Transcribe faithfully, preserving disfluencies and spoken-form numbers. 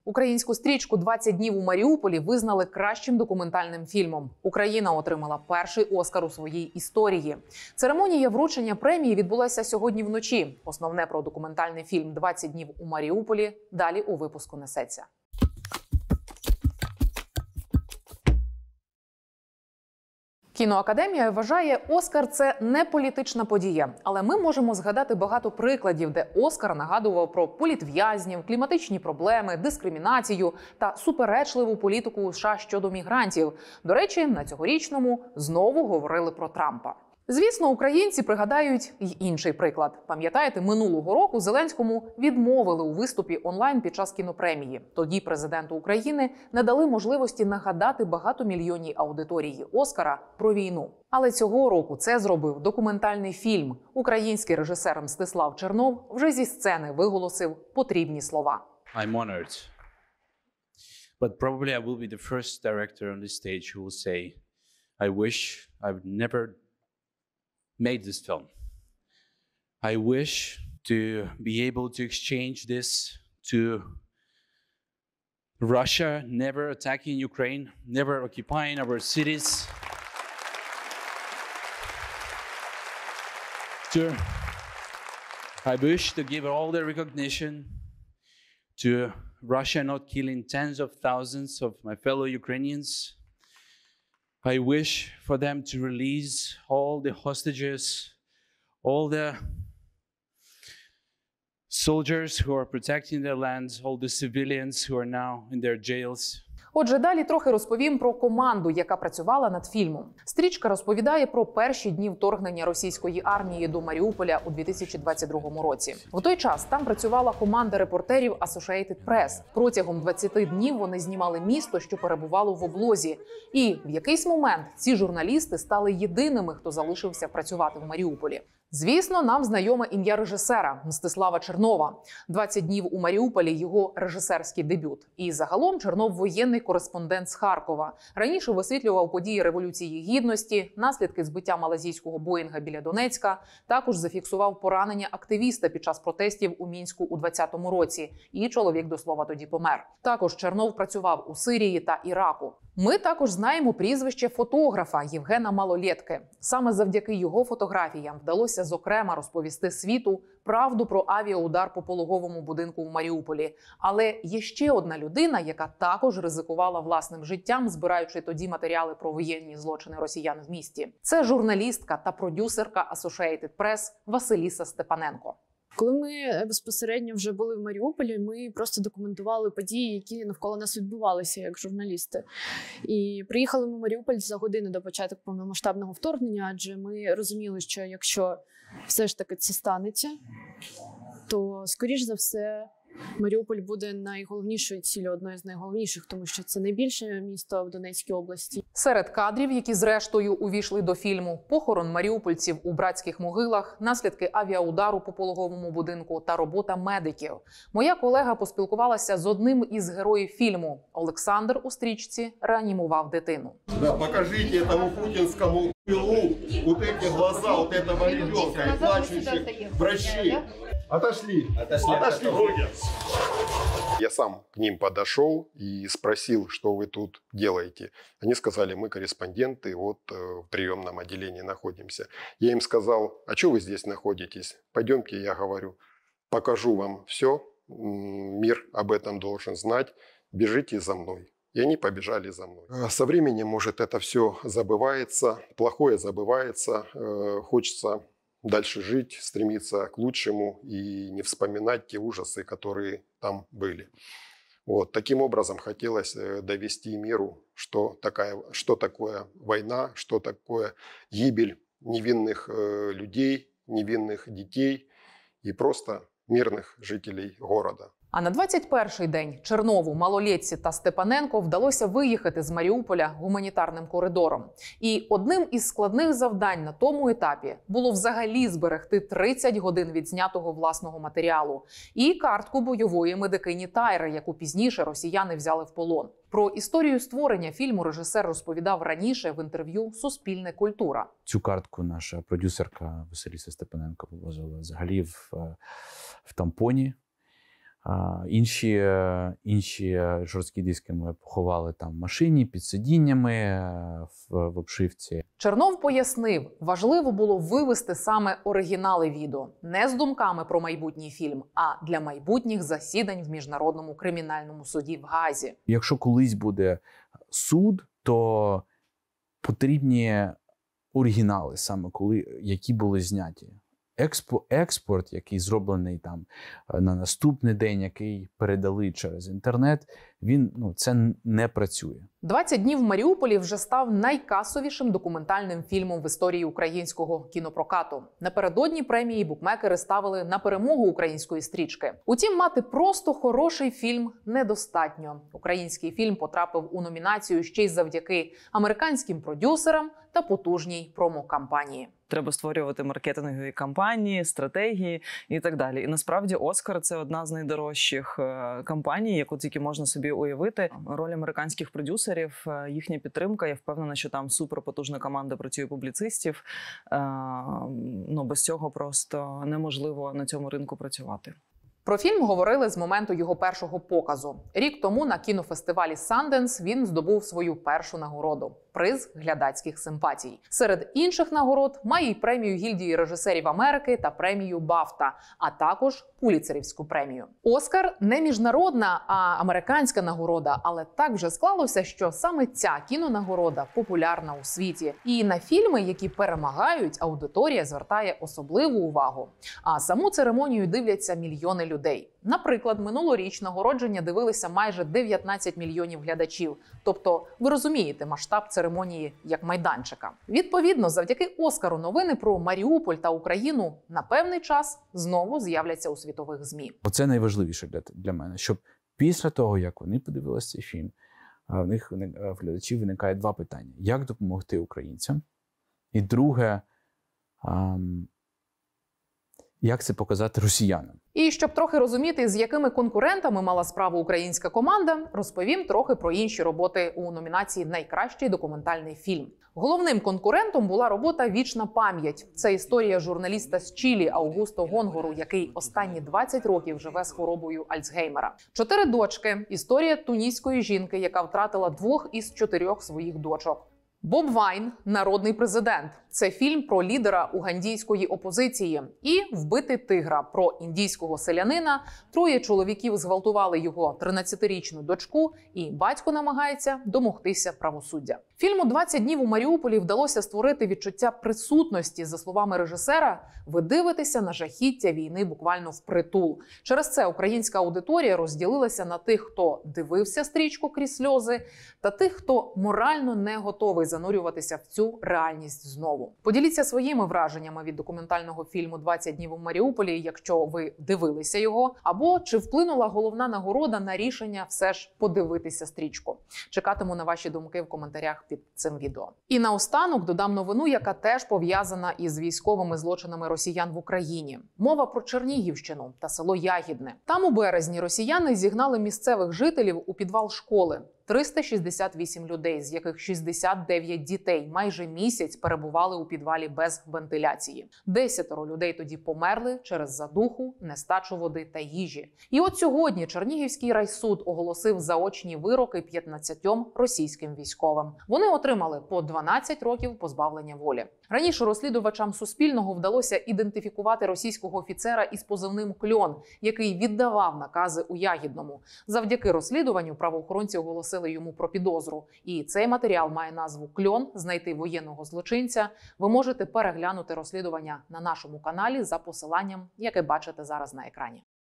Українську стрічку «двадцять днів у Маріуполі» визнали кращим документальним фільмом. Україна отримала перший Оскар у своїй історії. Церемонія вручення премії відбулася сьогодні вночі. Основне про документальний фільм «двадцять днів у Маріуполі» далі у випуску несеться. Кіноакадемія вважає, Оскар – це не політична подія. Але ми можемо згадати багато прикладів, де Оскар нагадував про політв'язнів, кліматичні проблеми, дискримінацію та суперечливу політику у США щодо мігрантів. До речі, на цьогорічному знову говорили про Трампа. Звісно, українці пригадають й інший приклад. Пам'ятаєте, минулого року Зеленському відмовили у виступі онлайн під час кінопремії. Тоді президенту України не дали можливості нагадати багатомільйонній аудиторії Оскара про війну. Але цього року це зробив документальний фільм. Український режисер Мстислав Чернов вже зі сцени виголосив потрібні слова. I'm honored. But probably I will be the first director on this stage who will say, I wish I've never made this film. I wish to be able to exchange this to Russia never attacking Ukraine, never occupying our cities. To, I wish to give all the recognition to Russia not killing tens of thousands of my fellow Ukrainians. I wish for them to release all the hostages, all the soldiers who are protecting their lands, all the civilians who are now in their jails. Отже, далі трохи розповім про команду, яка працювала над фільмом. Стрічка розповідає про перші дні вторгнення російської армії до Маріуполя у дві тисячі двадцять другому році. В той час там працювала команда репортерів Associated Press. Протягом двадцяти днів вони знімали місто, що перебувало в облозі. І в якийсь момент ці журналісти стали єдиними, хто залишився працювати в Маріуполі. Звісно, нам знайоме ім'я режисера Мстислава Чернова. «двадцять днів у Маріуполі» – його режисерський дебют. І загалом Чернов – воєнний кореспондент з Харкова. Раніше висвітлював події Революції Гідності, наслідки збиття малазійського Боїнга біля Донецька. Також зафіксував поранення активіста під час протестів у Мінську у двадцятому році. І чоловік, до слова, тоді помер. Також Чернов працював у Сирії та Іраку. Ми також знаємо прізвище фотографа Євгена Малолєтки. Саме завдяки його фотографіям вдалося зокрема розповісти світу правду про авіаудар по пологовому будинку в Маріуполі. Але є ще одна людина, яка також ризикувала власним життям, збираючи тоді матеріали про воєнні злочини росіян в місті. Це журналістка та продюсерка Associated Press Василіса Степаненко. Коли ми безпосередньо вже були в Маріуполі, ми просто документували події, які навколо нас відбувалися як журналісти. І приїхали ми в Маріуполь за годину до початку повномасштабного вторгнення, адже ми розуміли, що якщо все ж таки це станеться, то, скоріш за все, Маріуполь буде найголовнішою ціллю, одною з найголовніших, тому що це найбільше місто в Донецькій області. Серед кадрів, які зрештою увійшли до фільму: похорон маріупольців у братських могилах, наслідки авіаудару по пологовому будинку та робота медиків. Моя колега поспілкувалася з одним із героїв фільму. Олександр у стрічці реанімував дитину. Да, покажите этому путинскому пилу вот эти глаза, вот этого ребенка и плачущих врачей. Отошли. Отошли. Отошли. Я сам к ним подошел и спросил, что вы тут делаете. Они сказали, мы корреспонденты, вот в приемном отделении находимся. Я им сказал, а что вы здесь находитесь? Пойдемте, я говорю, покажу вам все, мир об этом должен знать, бежите за мной. И они побежали за мной. Со временем, может, это все забывается, плохое забывается, хочется дальше жить, стремиться к лучшему и не вспоминать те ужасы, которые там были. Вот. Таким образом хотелось довести миру, что, такая, что такое война, что такое гибель невинных людей, невинных детей и просто мирных жителей города. А на двадцять перший день Чернову, Малолєтці та Степаненко вдалося виїхати з Маріуполя гуманітарним коридором. І одним із складних завдань на тому етапі було взагалі зберегти тридцять годин відзнятого власного матеріалу і картку бойової медикині Тайри, яку пізніше росіяни взяли в полон. Про історію створення фільму режисер розповідав раніше в інтерв'ю «Суспільне культура». Цю картку наша продюсерка Василіса Степаненко повозила взагалі в, в тампоні. А, інші, е, інші жорсткі диски ми поховали там в машині, під сидіннями, е, в, в обшивці. Чернов пояснив, важливо було вивести саме оригінали відео. Не з думками про майбутній фільм, а для майбутніх засідань в Міжнародному кримінальному суді в Гаазі. Якщо колись буде суд, то потрібні оригінали, саме коли, які були зняті. Експо, експорт, який зроблений там на наступний день, який передали через інтернет, він, ну, це не працює. «двадцять днів в Маріуполі» вже став найкасовішим документальним фільмом в історії українського кінопрокату. Напередодні премії букмекери ставили на перемогу української стрічки. Утім, мати просто хороший фільм недостатньо. Український фільм потрапив у номінацію ще й завдяки американським продюсерам та потужній промокампанії. Треба створювати маркетингові кампанії, стратегії і так далі. І насправді «Оскар» – це одна з найдорожчих кампаній, яку тільки можна собі уявити. Роль американських продюсерів, їхня підтримка, я впевнена, що там суперпотужна команда працює публіцистів. Ну, без цього просто неможливо на цьому ринку працювати. Про фільм говорили з моменту його першого показу. Рік тому на кінофестивалі Sundance він здобув свою першу нагороду – приз глядацьких симпатій. Серед інших нагород має й премію гільдії режисерів Америки та премію Бафта, а також Пуліцерівську премію. «Оскар» – не міжнародна, а американська нагорода, але так вже склалося, що саме ця кінонагорода популярна у світі. І на фільми, які перемагають, аудиторія звертає особливу увагу. А саму церемонію дивляться мільйони людей. Наприклад, минулоріч нагородження дивилися майже дев'ятнадцять мільйонів глядачів. Тобто, ви розумієте масштаб церемонії як майданчика. Відповідно, завдяки «Оскару» новини про Маріуполь та Україну на певний час знову з'являться у світових ЗМІ. Оце найважливіше для, для мене, щоб після того, як вони подивилися цей фільм, в них в глядачів виникає два питання. Як допомогти українцям? І друге, ем, як це показати росіянам? І щоб трохи розуміти, з якими конкурентами мала справу українська команда, розповім трохи про інші роботи у номінації «Найкращий документальний фільм». Головним конкурентом була робота «Вічна пам'ять». Це історія журналіста з Чилі Аугусто Гонгору, який останні двадцять років живе з хворобою Альцгеймера. «Чотири дочки» – історія туніської жінки, яка втратила двох із чотирьох своїх дочок. Боб Вайн – народний президент. Це фільм про лідера угандійської опозиції. І «Вбити тигра» про індійського селянина. Троє чоловіків зґвалтували його тринадцятирічну дочку, і батько намагається домогтися правосуддя. Фільму «двадцять днів у Маріуполі» вдалося створити відчуття присутності. За словами режисера, ви дивитеся на жахіття війни буквально впритул. Через це українська аудиторія розділилася на тих, хто дивився стрічку крізь сльози, та тих, хто морально не готовий занурюватися в цю реальність знову. Поділіться своїми враженнями від документального фільму «двадцять днів у Маріуполі», якщо ви дивилися його, або чи вплинула головна нагорода на рішення все ж подивитися стрічку. Чекатиму на ваші думки в коментарях під цим відео. І наостанок додам новину, яка теж пов'язана із військовими злочинами росіян в Україні. Мова про Чернігівщину та село Ягідне. Там у березні росіяни зігнали місцевих жителів у підвал школи. триста шістдесят вісім людей, з яких шістдесят дев'ять дітей, майже місяць перебували у підвалі без вентиляції. Десятеро людей тоді померли через задуху, нестачу води та їжі. І от сьогодні Чернігівський райсуд оголосив заочні вироки п'ятнадцятьом російським військовим. Вони отримали по дванадцять років позбавлення волі. Раніше розслідувачам Суспільного вдалося ідентифікувати російського офіцера із позивним «Кльон», який віддавав накази у Ягідному. Завдяки розслідуванню правоохоронці оголосили йому про підозру. І цей матеріал має назву «Кльон. Знайти воєнного злочинця». Ви можете переглянути розслідування на нашому каналі за посиланням, яке бачите зараз на екрані.